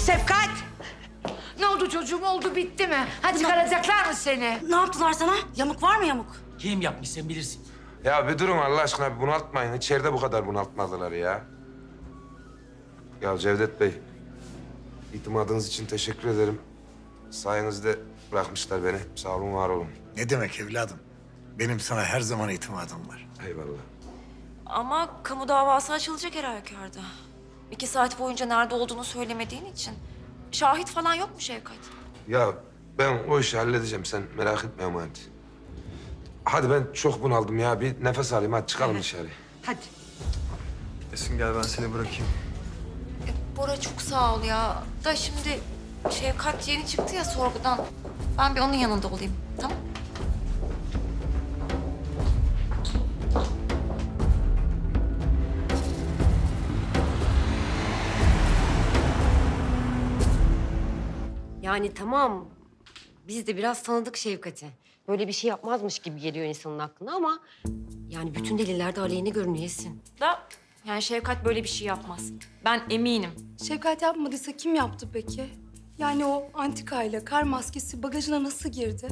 Şefkat! Ne oldu çocuğum? Oldu bitti mi? Hadi çıkaracaklar mı seni? Ne yaptılar sana? Yamuk var mı yamuk? Kim yapmış sen bilirsin. Ya bir durun Allah aşkına, bir bunaltmayın. İçeride bu kadar bunaltmadılar ya. Ya Cevdet Bey, itimadınız için teşekkür ederim. Sayenizde bırakmışlar beni. Sağ olun, var olun. Ne demek evladım? Benim sana her zaman itimadım var. Eyvallah. Ama kamu davası açılacak her halükarda. 2 saat boyunca nerede olduğunu söylemediğin için. Şahit falan yok mu Şevkat? Ya ben o işi halledeceğim. Sen merak etme ama hadi. Hadi ben çok bunaldım ya. Bir nefes alayım. Hadi çıkalım dışarı. Hadi. Esin gel ben seni bırakayım. Bora çok sağ ol ya. Da şimdi Şevkat yeni çıktı ya sorgudan. Ben bir onun yanında olayım, tamam? Yani tamam, biz de biraz tanıdık Şevkat'i. Böyle bir şey yapmazmış gibi geliyor insanın aklına ama... ...yani bütün deliller de aleyhine görünüyor Esin. Da yani Şevkat böyle bir şey yapmaz. Ben eminim. Şevkat yapmadıysa kim yaptı peki? Yani o antikayla kar maskesi bagajına nasıl girdi?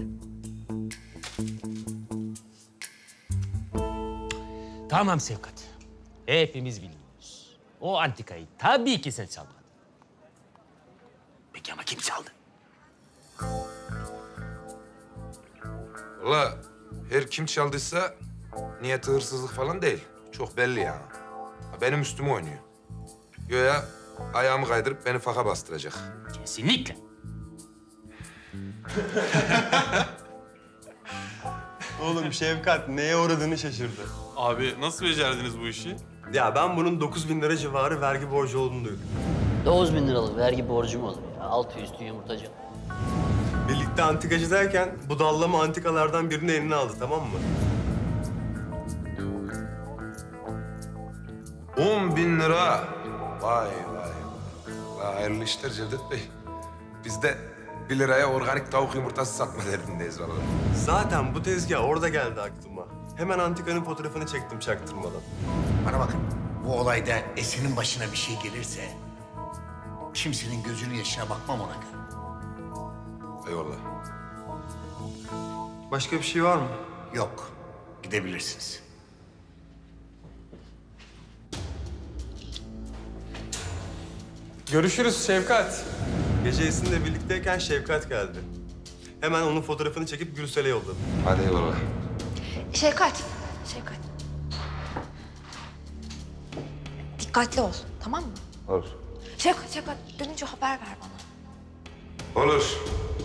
Tamam Şevkat. Hepimiz biliyoruz. O antikayı tabii ki sen çalmadın. Peki ama kim çaldı? Vallahi her kim çaldıysa niyeti hırsızlık falan değil. Çok belli yani. Benim üstüme oynuyor. Göya ayağımı kaydırıp beni faka bastıracak. Kesinlikle. Oğlum Şevkat neye uğradığını şaşırdı. Abi nasıl becerdiniz bu işi? Ya ben bunun 9.000 lira civarı vergi borcu olduğunu duydum. 9.000 liralık vergi borcum olur ya. Altı üstü yumurtacı. Birlikte antikacı derken bu dallama antikalardan birini eline aldı, tamam mı? 10.000 lira. Vay vay vay. Hayırlı işler Cevdet Bey. Biz de 1 liraya organik tavuk yumurtası satma derdindeyiz vallahi. Zaten bu tezgah orada geldi aklıma. Hemen antikanın fotoğrafını çektim çaktırmadan. Bana bakın, bu olayda Esin'in başına bir şey gelirse... ...kimsenin gözünün yaşına bakmam ona göre. Eyvallah. Başka bir şey var mı? Yok, gidebilirsiniz. Görüşürüz Şevkat. Gece Esin'le birlikteyken Şevkat geldi. Hemen onun fotoğrafını çekip Gülsel'e yolladım. Hadi eyvallah. Şevkat. Dikkatli ol, tamam mı? Olur. Şevkat dönünce haber ver bana. Olur.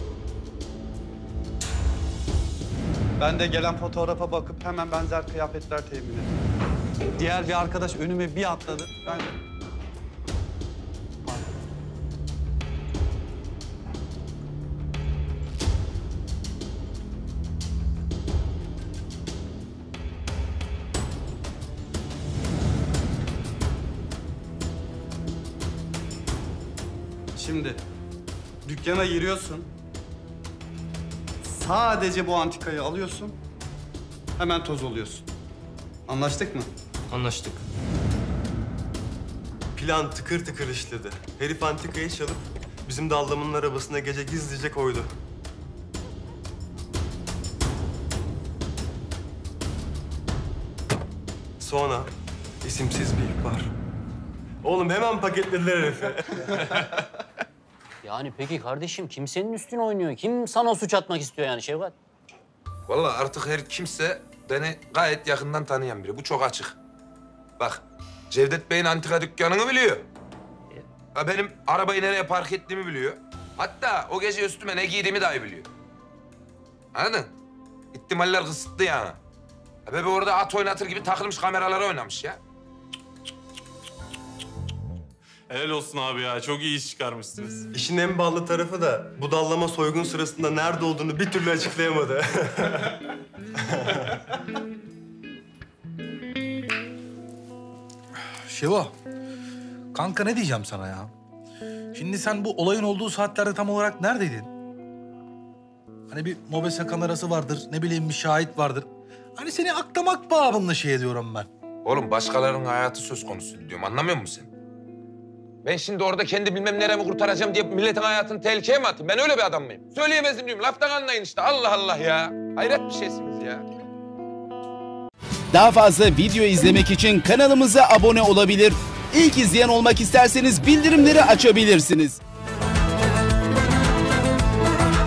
Ben de gelen fotoğrafa bakıp hemen benzer kıyafetler temin ettim. Diğer bir arkadaş önüme bir atladı. Ben... Şimdi dükkana giriyorsun. Sadece bu antikayı alıyorsun. Hemen toz oluyorsun. Anlaştık mı? Anlaştık. Plan tıkır tıkır işledi. Herif antikayı çalıp bizim dallamanın arabasına gece gizlice koydu. Sonra isimsiz bir ihbar. Oğlum hemen paketlediler herifi. Yani peki kardeşim kim senin üstüne oynuyor? Kim sana suç atmak istiyor yani Şevkat? Vallahi artık her kimse beni gayet yakından tanıyan biri. Bu çok açık. Bak, Cevdet Bey'in antika dükkanını biliyor. Ha, benim arabayı nereye park ettiğimi biliyor. Hatta o gece üstüme ne giydiğimi dahi biliyor. Anladın? İhtimaller kısıtlı yani. Ha, bebe orada at oynatır gibi takılmış kameralara oynamış ya. Helal olsun abi ya. Çok iyi iş çıkarmışsınız. İşin en ballı tarafı da bu dallama soygun sırasında nerede olduğunu bir türlü açıklayamadı. Şevo, kanka ne diyeceğim sana ya? Şimdi sen bu olayın olduğu saatlerde tam olarak neredeydin? Hani bir mobese kamerası vardır, ne bileyim bir şahit vardır. Hani seni aklamak babında şey ediyorum ben. Oğlum başkalarının hayatı söz konusu diyorum. Anlamıyor musun sen? Ben şimdi orada kendi bilmem neremi kurtaracağım diye milletin hayatını tehlikeye mi atayım? Ben öyle bir adam mıyım? Söyleyemezdim diyorum. Laftan anlayın işte. Allah Allah ya. Hayret bir şeysiniz ya. Daha fazla video izlemek için kanalımıza abone olabilir. İlk izleyen olmak isterseniz bildirimleri açabilirsiniz.